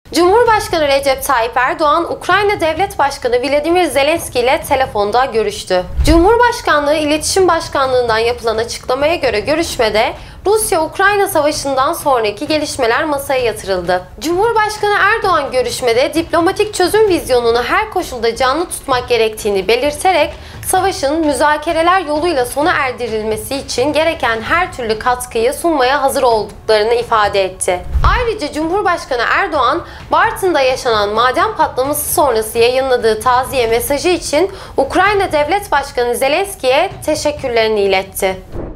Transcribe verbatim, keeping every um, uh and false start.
Cumhurbaşkanı Recep Tayyip Erdoğan, Ukrayna Devlet Başkanı Volodymyr Zelenski ile telefonda görüştü. Cumhurbaşkanlığı İletişim Başkanlığı'ndan yapılan açıklamaya göre görüşmede Rusya-Ukrayna Savaşı'ndan sonraki gelişmeler masaya yatırıldı. Cumhurbaşkanı Erdoğan görüşmede diplomatik çözüm vizyonunu her koşulda canlı tutmak gerektiğini belirterek savaşın müzakereler yoluyla sona erdirilmesi için gereken her türlü katkıyı sunmaya hazır olduklarını ifade etti. Ayrıca Cumhurbaşkanı Erdoğan, Bartın'da yaşanan maden patlaması sonrası yayınladığı taziye mesajı için Ukrayna Devlet Başkanı Zelenski'ye teşekkürlerini iletti.